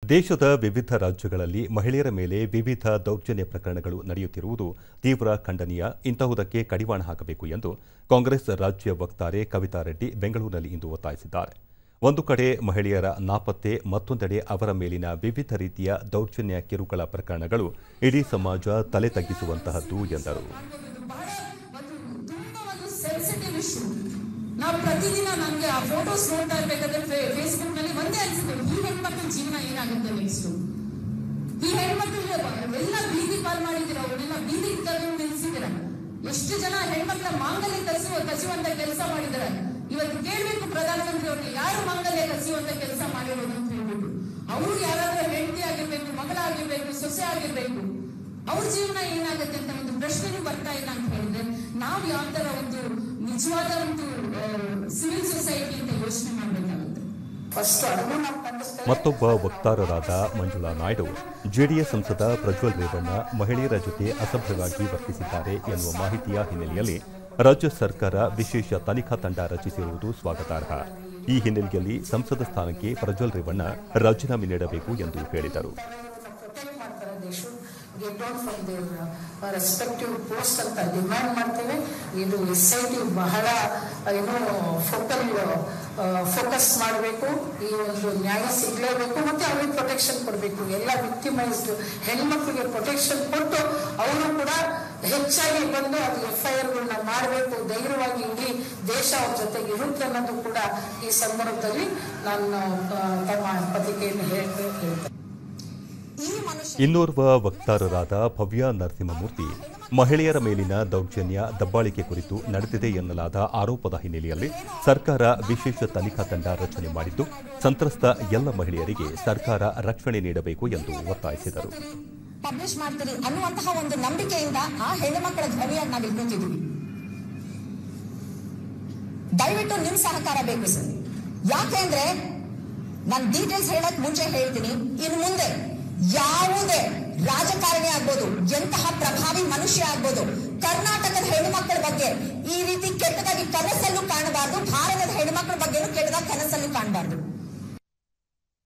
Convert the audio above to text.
ದೇಶದ ವಿವಿಧ ರಾಜ್ಯಗಳಲ್ಲಿ ಮಹಿಳೆಯರ ಮೇಲೆ ವಿವಿಧ ದೌರ್ಜನ್ಯ ಪ್ರಕರಣಗಳು ನಡೆಯುತ್ತಿರುವುದು ತೀವ್ರ ಖಂಡನೀಯ. ಇಂತಹುದಕ್ಕೆ ಕಡಿವಾಣ ಹಾಕಬೇಕು ಎಂದು ಕಾಂಗ್ರೆಸ್ ರಾಜ್ಯ ವಕ್ತಾರೆ ಕವಿತಾ ರೆಡ್ಡಿ ಬೆಂಗಳೂರಿನಲ್ಲಿ ಇಂದು ಒತ್ತಾಯಿಸಿದ್ದಾರೆ. ಒಂದು ಕಡೆ ಮಹಿಳೆಯರ ನಾಪತ್ತೆ, ಮತ್ತೊಂದೆಡೆ ಅವರ ಮೇಲಿನ ವಿವಿಧ ರೀತಿಯ ದೌರ್ಜನ್ಯ ಕಿರುಕುಳ ಪ್ರಕರಣಗಳು ಇಡೀ ಸಮಾಜ ತಲೆ ತಗ್ಗಿಸುವಂತಹದ್ದು ಎಂದರು. ನಾವು ಪ್ರತಿದಿನ ನನಗೆ ಆ ಫೋಟೋಸ್ ನೋಡ್ತಾ ಇರಬೇಕಾದ್ರೆ ಫೇಸ್ಬುಕ್ ನಲ್ಲಿ ಒಂದೇ ಅನಿಸುತ್ತೆ, ಈ ಹೆಣ್ಮಕ್ಳ ಜೀವನ ಏನಾಗುತ್ತೆ ನೆಕ್ಸ್ಟ್. ಈ ಹೆಣ್ಮಕ್ಳು ಎಲ್ಲ ಬೀದಿ ಪಾಲ್ ಮಾಡಿದ್ದೀರ, ಅವರೆಲ್ಲ ಬೀದಿ ನಿಲ್ಲಿಸಿದ್ದೀರ. ಎಷ್ಟು ಜನ ಹೆಣ್ಮಕ್ಳ ಮಾಂಗಲ್ಯ ಕಸಿಯುವಂತ ಕೆಲಸ ಮಾಡಿದ್ದಾರೆ. ಇವತ್ತು ಕೇಳಬೇಕು ಪ್ರಧಾನಮಂತ್ರಿ ಅವ್ರಿಗೆ, ಯಾರು ಮಾಂಗಲ್ಯ ಕಸಿಯುವಂತ ಕೆಲಸ ಮಾಡಿರೋದು ಅಂತ ಹೇಳ್ಬಿಟ್ಟು. ಅವ್ರು ಯಾರಾದ್ರೂ ಹೆಂಡತಿ ಆಗಿರ್ಬೇಕು, ಮಗಳಾಗಿರ್ಬೇಕು, ಸೊಸೆ ಆಗಿರ್ಬೇಕು, ಅವ್ರ ಜೀವನ ಏನಾಗುತ್ತೆ ಅಂತ ಒಂದು ಪ್ರಶ್ನೆನೂ ಬರ್ತಾ ಇಲ್ಲ ಅಂತ ಹೇಳಿದ್ರೆ ನಾವು ಯಾವ ತರ ಒಂದು ನಿಜವಾದ ಒಂದು ಸಿವಿಲ್ ಸೊಸೈಟಿ ಅಂತ ಯೋಚನೆ ಮಾಡಬೇಕಾಗುತ್ತೆ. ಮತ್ತೊಬ್ಬ ವಕ್ತಾರರಾದ ಮಂಜುಳಾ ನಾಯ್ಡು, ಜೆಡಿಎಸ್ ಸಂಸದ ಪ್ರಜ್ವಲ್ ರೇವಣ್ಣ ಮಹಿಳೆಯರ ಜೊತೆ ಅಸಭ್ಯವಾಗಿ ವರ್ತಿಸಿದ್ದಾರೆ ಎನ್ನುವ ಮಾಹಿತಿಯ ಹಿನ್ನೆಲೆಯಲ್ಲಿ ರಾಜ್ಯ ಸರ್ಕಾರ ವಿಶೇಷ ತನಿಖಾ ತಂಡ ರಚಿಸಿರುವುದು ಸ್ವಾಗತಾರ್ಹ. ಈ ಹಿನ್ನೆಲೆಯಲ್ಲಿ ಸಂಸದ ಸ್ಥಾನಕ್ಕೆ ಪ್ರಜ್ವಲ್ ರೇವಣ್ಣ ರಾಜೀನಾಮೆ ನೀಡಬೇಕು ಎಂದು ಹೇಳಿದರು. get down from their respective posts ಅಂತ ಡಿಮ್ಯಾಂಡ್ ಮಾಡ್ತೇವೆ. ಇದು SIT ಬಹಳ ಫೋಕಸ್ ಮಾಡಬೇಕು. ಈ ಒಂದು ನ್ಯಾಯ ಸಿಗಲೇಬೇಕು, ಮತ್ತೆ ಅವ್ರಿಗೆ ಪ್ರೊಟೆಕ್ಷನ್ ಕೊಡಬೇಕು. ಎಲ್ಲ ವಿಕ್ಟಿಮೈಸ್ಡ್ ಹೆಣ್ಮಕ್ಳಿಗೆ ಪ್ರೊಟೆಕ್ಷನ್ ಕೊಟ್ಟು ಅವರು ಕೂಡ ಹೆಚ್ಚಾಗಿ ಬಂದು ಅದು FIRಗಳನ್ನ ಮಾಡಬೇಕು. ಧೈರ್ಯವಾಗಿ ಇಡೀ ದೇಶ ಅವ್ರ ಜೊತೆಗೆ ಇರುತ್ತೆ ಅನ್ನೋದು ಕೂಡ ಈ ಸಂದರ್ಭದಲ್ಲಿ ನಾನು ತಮ್ಮ ಪತ್ರಿಕೆಯನ್ನು ಹೇಳ್ತೇನೆ. ಇನ್ನೋರ್ವ ವಕ್ತಾರರಾದ ಭವ್ಯ ನರಸಿಂಹಮೂರ್ತಿ, ಮಹಿಳೆಯರ ಮೇಲಿನ ದೌರ್ಜನ್ಯ, ದಬ್ಬಾಳಿಕೆ ಕುರಿತು ನಡೆದಿದೆ ಎನ್ನಲಾದ ಆರೋಪದ ಹಿನ್ನೆಲೆಯಲ್ಲಿ ಸರ್ಕಾರ ವಿಶೇಷ ತನಿಖಾ ತಂಡ ರಚನೆ ಮಾಡಿದ್ದು, ಸಂತ್ರಸ್ತ ಎಲ್ಲ ಮಹಿಳೆಯರಿಗೆ ಸರ್ಕಾರ ರಕ್ಷಣೆ ನೀಡಬೇಕು ಎಂದು ಒತ್ತಾಯಿಸಿದರು. ಪಬ್ಲಿಷ್ ಮಾಡ್ತೀರಿ ಅನ್ನುವಂತಹ ಒಂದು ನಂಬಿಕೆಯಿಂದ ಆ ಹೆಣ್ಣು ಮಕ್ಕಳ ಧ್ವನಿಯಾಗಿ ನಾವು ಇಟ್ಕೊಂಡಿದ್ದೀವಿ. ದಯವಿಟ್ಟು ನಿಮ್ ಸಹಕಾರ ಬೇಕು ಸರ್. ಯಾಕೆಂದ್ರೆ ನಾನು ಡೀಟೇಲ್ಸ್ ಹೇಳಕ್ ಮುಂಚೆ ಹೇಳ್ತೀನಿ, ಇನ್ನು ಮುಂದೆ ಯಾವುದೇ ರಾಜಕಾರಣಿ ಆಗ್ಬೋದು, ಎಂತಹ ಪ್ರಭಾವಿ ಮನುಷ್ಯ ಆಗ್ಬೋದು, ಕರ್ನಾಟಕದ ಹೆಣ್ಣುಮಕ್ಕಳ ಬಗ್ಗೆ ಈ ರೀತಿ ಕೆಟ್ಟದಾಗಿ ಕನಸಲ್ಲೂ ಕಾಣಬಾರ್ದು. ಭಾರತದ ಹೆಣ್ಣುಮಕ್ಕಳ ಬಗ್ಗೆನೂ ಕೆಟ್ಟದಾಗಿ ಕನಸಲ್ಲೂ ಕಾಣಬಾರ್ದು.